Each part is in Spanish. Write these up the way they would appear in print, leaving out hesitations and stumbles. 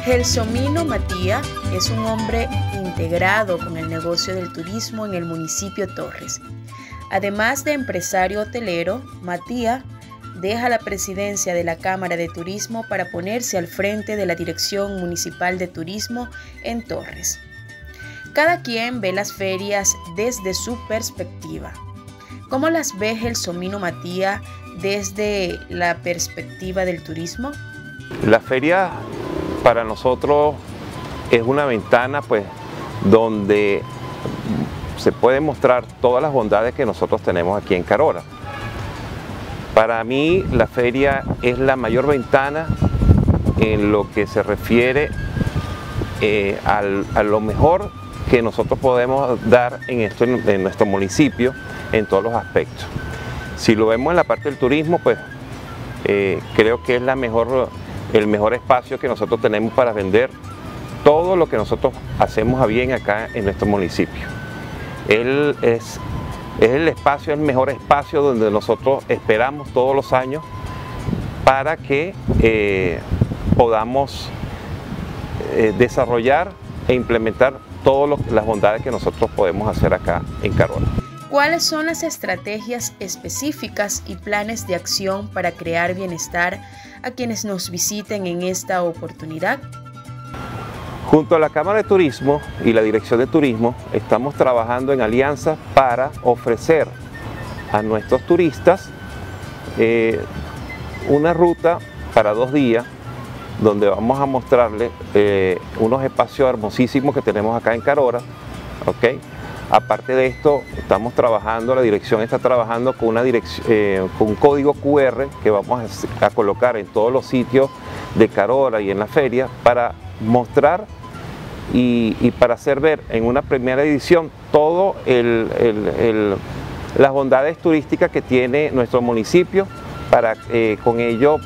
Gelsomino Matías es un hombre integrado con el negocio del turismo en el municipio Torres. Además de empresario hotelero, Matías deja la presidencia de la Cámara de Turismo para ponerse al frente de la Dirección Municipal de Turismo en Torres. Cada quien ve las ferias desde su perspectiva. ¿Cómo las ve Gelsomino Matías desde la perspectiva del turismo? La feria para nosotros es una ventana donde se puede mostrar todas las bondades que nosotros tenemos aquí en Carora. Para mí la feria es la mayor ventana en lo que se refiere a lo mejor que nosotros podemos dar en nuestro municipio en todos los aspectos. Si lo vemos en la parte del turismo, creo que es el mejor espacio que nosotros tenemos para vender todo lo que nosotros hacemos a bien acá en nuestro municipio. Es el mejor espacio donde nosotros esperamos todos los años para que podamos desarrollar e implementar todas las bondades que nosotros podemos hacer acá en Carora. ¿Cuáles son las estrategias específicas y planes de acción para crear bienestar a quienes nos visiten en esta oportunidad? Junto a la Cámara de Turismo y la Dirección de Turismo estamos trabajando en alianza para ofrecer a nuestros turistas una ruta para 2 días donde vamos a mostrarles unos espacios hermosísimos que tenemos acá en Carora, ¿okay? Aparte de esto, la dirección está trabajando con un código QR que vamos a colocar en todos los sitios de Carora y en la feria para mostrar y para hacer ver en una primera edición todo las bondades turísticas que tiene nuestro municipio para con ello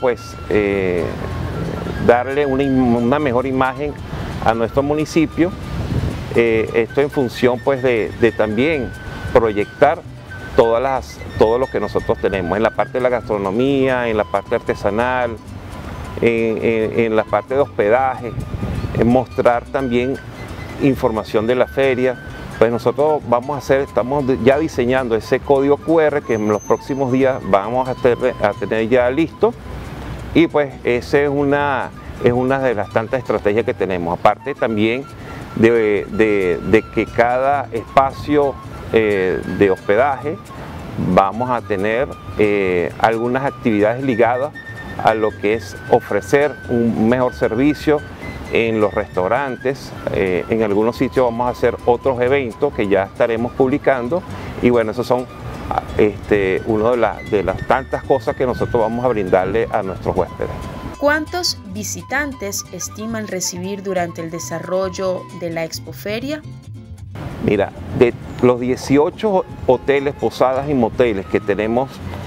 darle una mejor imagen a nuestro municipio. Esto en función de también proyectar todo lo que nosotros tenemos en la parte de la gastronomía, en la parte artesanal, en la parte de hospedaje, mostrar también información de la feria. Nosotros estamos ya diseñando ese código QR que en los próximos días vamos a tener ya listo, y esa es una de las tantas estrategias que tenemos. Aparte también de que cada espacio de hospedaje vamos a tener algunas actividades ligadas a lo que es ofrecer un mejor servicio en los restaurantes. En algunos sitios vamos a hacer otros eventos que ya estaremos publicando, y esos son una de las tantas cosas que nosotros vamos a brindarle a nuestros huéspedes. ¿Cuántos visitantes estiman recibir durante el desarrollo de la Expoferia? Mira, de los 18 hoteles, posadas y moteles que tenemos,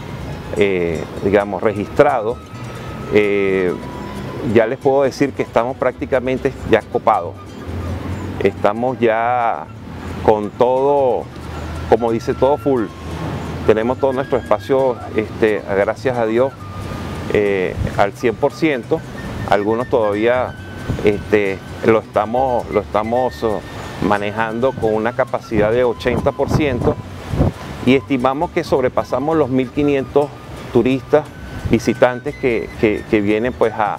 registrados, ya les puedo decir que estamos prácticamente ya copados. Estamos ya con todo, como dice, todo full. Tenemos todo nuestro espacio, gracias a Dios, al 100%. Algunos todavía lo estamos manejando con una capacidad de 80%, y estimamos que sobrepasamos los 1.500 turistas visitantes que vienen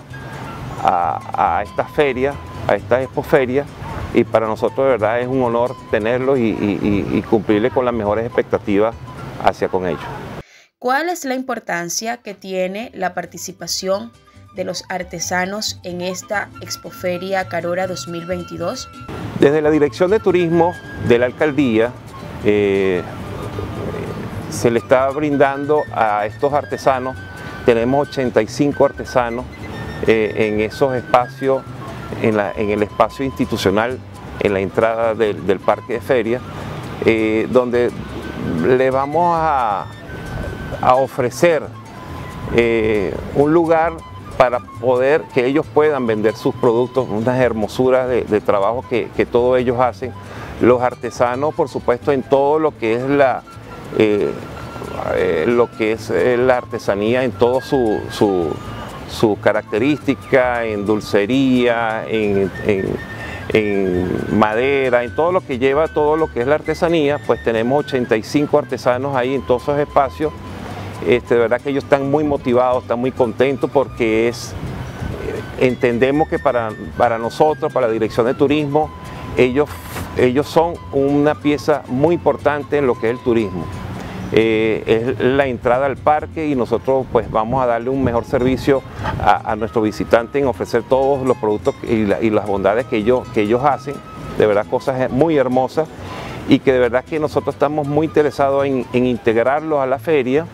a esta feria, a esta expoferia, y para nosotros de verdad es un honor tenerlos y cumplirles con las mejores expectativas hacia con ellos. ¿Cuál es la importancia que tiene la participación de los artesanos en esta Expoferia Carora 2022? Desde la Dirección de Turismo de la Alcaldía se le está brindando a estos artesanos. Tenemos 85 artesanos en esos espacios, en el espacio institucional, en la entrada del parque de feria, donde le vamos a ofrecer un lugar para poder que ellos puedan vender sus productos, unas hermosuras de trabajo que todos ellos hacen. Los artesanos, por supuesto, en todo lo que es la artesanía, en todo su sus características en dulcería, en madera, en todo lo que lleva, todo lo que es la artesanía. Pues tenemos 85 artesanos ahí en todos esos espacios. De verdad que ellos están muy motivados, están muy contentos porque entendemos que para nosotros, para la Dirección de Turismo, ellos son una pieza muy importante en lo que es el turismo. Es la entrada al parque y nosotros pues vamos a darle un mejor servicio a nuestro visitante en ofrecer todos los productos y las bondades que ellos hacen, de verdad cosas muy hermosas, y que de verdad que nosotros estamos muy interesados en integrarlos a la feria,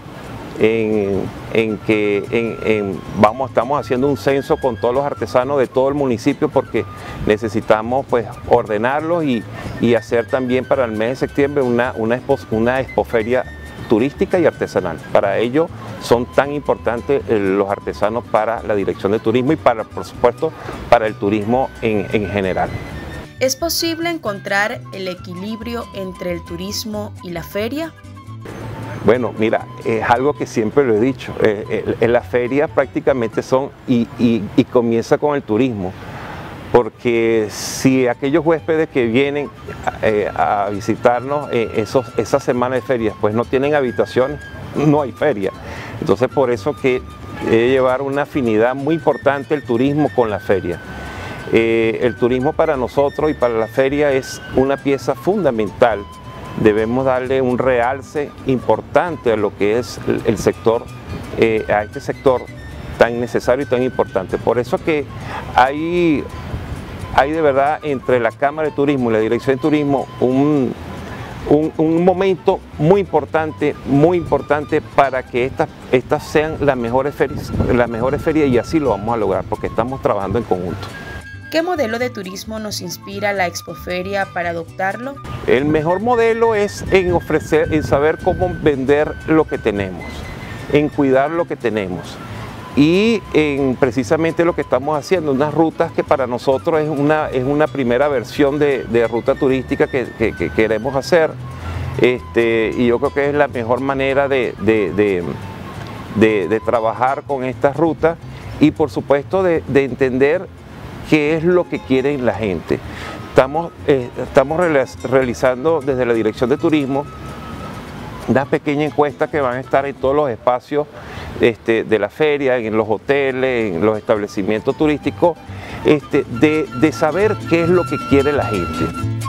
estamos haciendo un censo con todos los artesanos de todo el municipio porque necesitamos pues ordenarlos y hacer también para el mes de septiembre una expoferia turística y artesanal. Para ello son tan importantes los artesanos para la Dirección de Turismo y por supuesto para el turismo en general. ¿Es posible encontrar el equilibrio entre el turismo y la feria? Bueno, mira, es algo que siempre lo he dicho, en la feria prácticamente y comienza con el turismo, porque si aquellos huéspedes que vienen a visitarnos esa semana de ferias pues no tienen habitaciones, no hay feria. Entonces por eso que debe llevar una afinidad muy importante el turismo con la feria. El turismo para nosotros y para la feria es una pieza fundamental. Debemos darle un realce importante a lo que es el sector, a este sector tan necesario y tan importante. Por eso que hay de verdad entre la Cámara de Turismo y la Dirección de Turismo un momento muy importante para que estas sean las mejores ferias y así lo vamos a lograr porque estamos trabajando en conjunto. ¿Qué modelo de turismo nos inspira la expoferia para adoptarlo? El mejor modelo es en saber cómo vender lo que tenemos, en cuidar lo que tenemos y en precisamente lo que estamos haciendo, unas rutas que para nosotros es una primera versión de ruta turística que queremos hacer, y yo creo que es la mejor manera de trabajar con estas rutas y por supuesto de entender qué es lo que quiere la gente. Estamos realizando desde la Dirección de Turismo una pequeña encuesta que van a estar en todos los espacios de la feria, en los hoteles, en los establecimientos turísticos, de saber qué es lo que quiere la gente.